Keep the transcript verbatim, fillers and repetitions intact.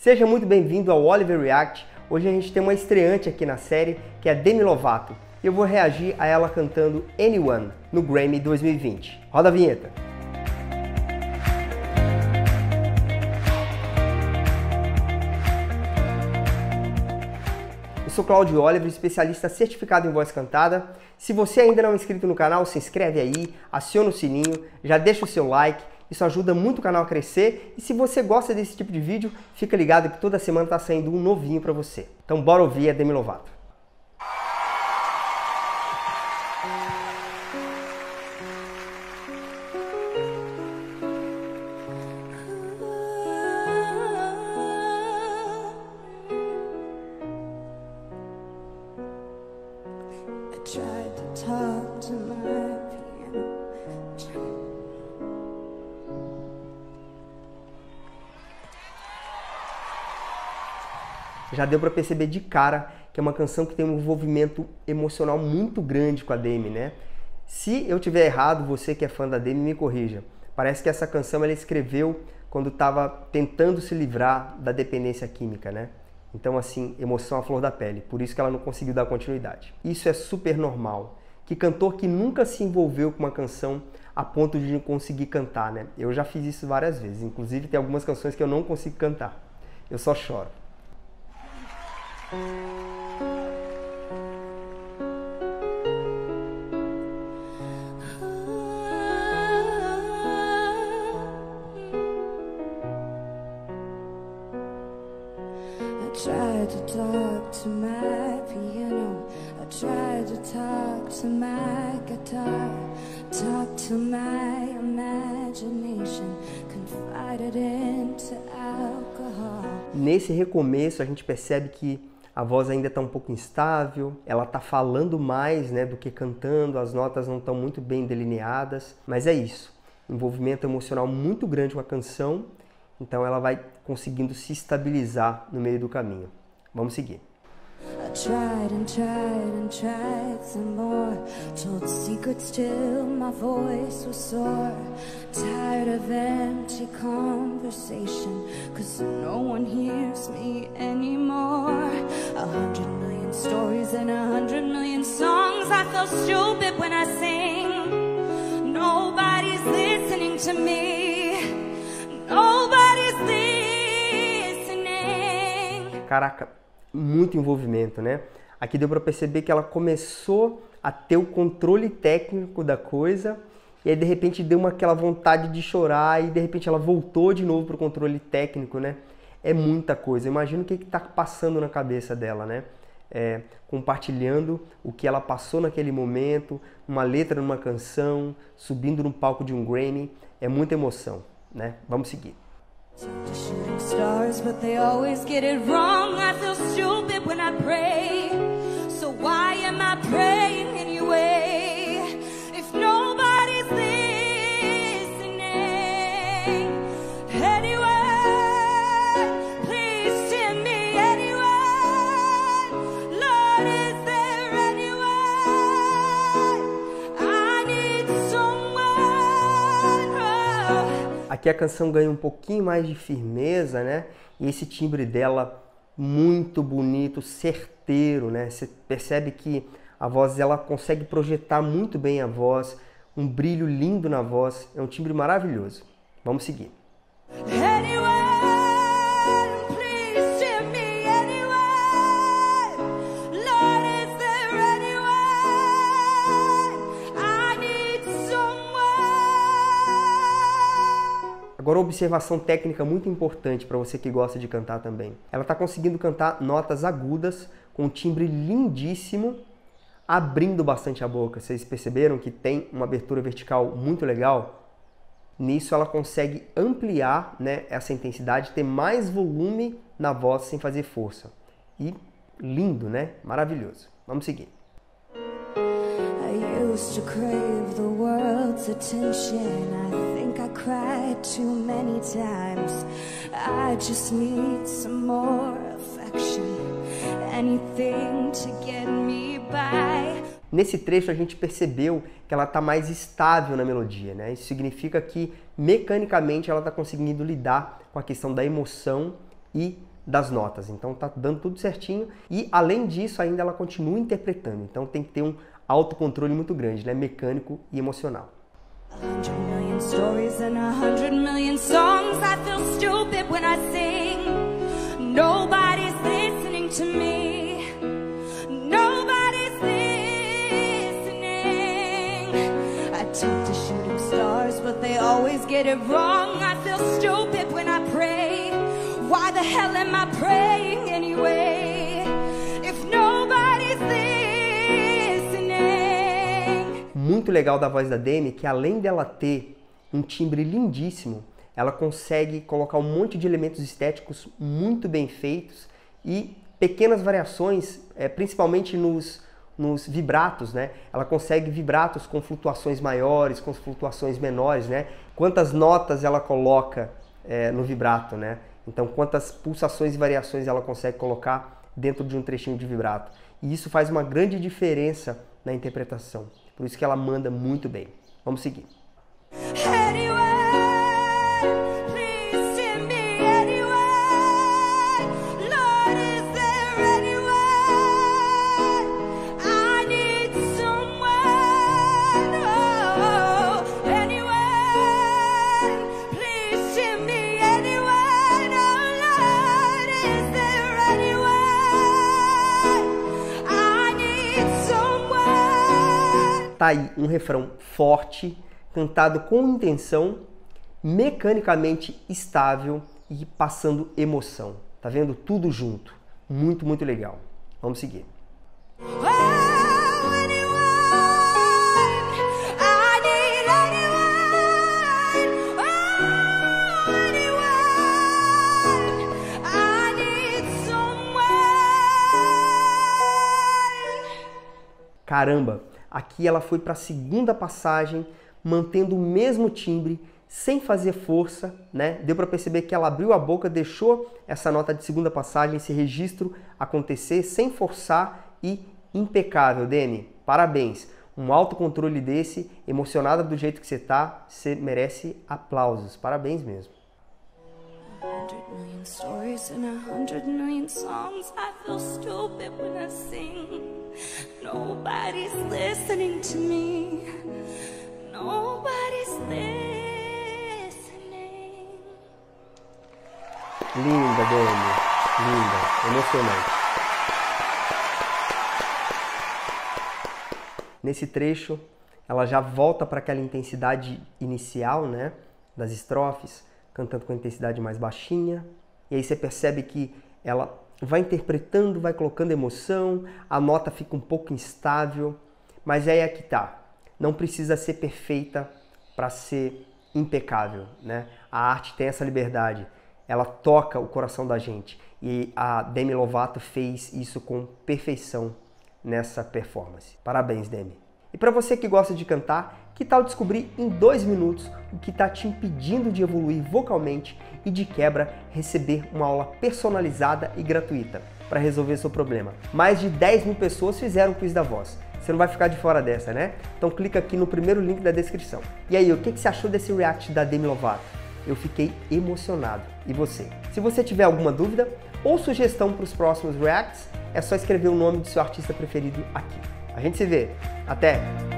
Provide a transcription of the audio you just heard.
Seja muito bem-vindo ao Oliver React. Hoje a gente tem uma estreante aqui na série, que é a Demi Lovato. E eu vou reagir a ela cantando Anyone no Grammy dois mil e vinte. Roda a vinheta! Eu sou Cláudio Oliver, especialista certificado em voz cantada. Se você ainda não é inscrito no canal, se inscreve aí, aciona o sininho, já deixa o seu like. Isso ajuda muito o canal a crescer. E se você gosta desse tipo de vídeo, fica ligado que toda semana está saindo um novinho para você. Então bora ouvir a Demi Lovato. Tried to talk to my piano. Já deu para perceber de cara que é uma canção que tem um envolvimento emocional muito grande com a Demi, né? Se eu tiver errado, você que é fã da Demi, me corrija. Parece que essa canção ela escreveu quando estava tentando se livrar da dependência química, né? Então, assim, emoção à flor da pele. Por isso que ela não conseguiu dar continuidade. Isso é super normal. Que cantor que nunca se envolveu com uma canção a ponto de não conseguir cantar, né? Eu já fiz isso várias vezes. Inclusive, tem algumas canções que eu não consigo cantar. Eu só choro. I tried to talk to my piano. I tried to talk to my guitar. Talk to my imagination. Confided into alcohol. Nesse recomeço a gente percebe que a voz ainda está um pouco instável, ela está falando mais, né, do que cantando, as notas não estão muito bem delineadas, mas é isso, envolvimento emocional muito grande com a canção, então ela vai conseguindo se estabilizar no meio do caminho. Vamos seguir. I tried and tried and tried some more. Told secrets till my voice was sore. Tired of empty conversation, cause no one hears me anymore. A hundred million stories and a hundred million songs. I feel stupid when I sing. Nobody's listening to me. Nobody's listening. Caraca, muito envolvimento, né? Aqui deu para perceber que ela começou a ter o controle técnico da coisa e aí de repente deu uma aquela vontade de chorar e de repente ela voltou de novo para o controle técnico, né? É muita coisa. Imagina o que está passando na cabeça dela, né? É, compartilhando o que ela passou naquele momento, uma letra numa canção, subindo no palco de um Grammy. É muita emoção, né? Vamos seguir. Shooting stars, but they always get it wrong. I feel stupid when I pray. So why am I praying anyway? If nobody's listening, anyone, please tell me anyone. Lord, is there anyone? I need someone. Oh. Aqui a canção ganha um pouquinho mais de firmeza, né? E esse timbre dela muito bonito, certeiro, né? Você percebe que a voz dela consegue projetar muito bem a voz, um brilho lindo na voz, é um timbre maravilhoso. Vamos seguir. Agora, uma observação técnica muito importante para você que gosta de cantar também. Ela está conseguindo cantar notas agudas, com um timbre lindíssimo, abrindo bastante a boca. Vocês perceberam que tem uma abertura vertical muito legal? Nisso ela consegue ampliar, né, essa intensidade, ter mais volume na voz sem fazer força. E lindo, né? Maravilhoso. Vamos seguir. I used to crave the world's attention. I think I cried too many times. I just need some more affection. Anything to get me by. Nesse trecho a gente percebeu que ela está mais estável na melodia, né? Isso significa que mecanicamente ela está conseguindo lidar com a questão da emoção e das notas. Então tá dando tudo certinho e além disso ainda ela continua interpretando. Então tem que ter um autocontrole muito grande, né? Mecânico e emocional. A hundred million stories and a hundred million songs. I feel stupid when I sing. Nobody's listening to me. Nobody's listening. I talk to shooting stars, but they always get it wrong. I feel stupid when I pray. Why the hell am I praying anyway? If nobody's listening. Muito legal da voz da Demi que além dela ter um timbre lindíssimo, ela consegue colocar um monte de elementos estéticos muito bem feitos e pequenas variações, é, principalmente nos, nos vibratos, né? Ela consegue vibratos com flutuações maiores, com flutuações menores, né? Quantas notas ela coloca é, no vibrato, né? Então, quantas pulsações e variações ela consegue colocar dentro de um trechinho de vibrato. E isso faz uma grande diferença na interpretação. Por isso que ela manda muito bem. Vamos seguir. Tá aí um refrão forte, cantado com intenção, mecanicamente estável e passando emoção. Tá vendo? Tudo junto. Muito, muito legal. Vamos seguir. Caramba! Aqui ela foi para a segunda passagem, mantendo o mesmo timbre, sem fazer força, né? Deu para perceber que ela abriu a boca, deixou essa nota de segunda passagem, esse registro acontecer, sem forçar e impecável, Demi. Parabéns! Um autocontrole desse, emocionada do jeito que você tá, você merece aplausos. Parabéns mesmo. A hundred million stories and a hundred million songs. I feel stupid when I sing. Nobody's listening to me. Nobody's listening. Linda, Demi. Linda. Emocionante. Nesse trecho, ela já volta para aquela intensidade inicial, né, das estrofes, cantando com a intensidade mais baixinha. E aí você percebe que ela vai interpretando, vai colocando emoção, a nota fica um pouco instável, mas aí é que tá. Não precisa ser perfeita para ser impecável, né? A arte tem essa liberdade, ela toca o coração da gente e a Demi Lovato fez isso com perfeição nessa performance. Parabéns, Demi. E para você que gosta de cantar, que tal descobrir em dois minutos o que está te impedindo de evoluir vocalmente e de quebra receber uma aula personalizada e gratuita para resolver seu problema? Mais de dez mil pessoas fizeram o quiz da voz. Você não vai ficar de fora dessa, né? Então clica aqui no primeiro link da descrição. E aí, o que você achou desse react da Demi Lovato? Eu fiquei emocionado. E você? Se você tiver alguma dúvida ou sugestão para os próximos reacts, é só escrever o nome do seu artista preferido aqui. A gente se vê. Até!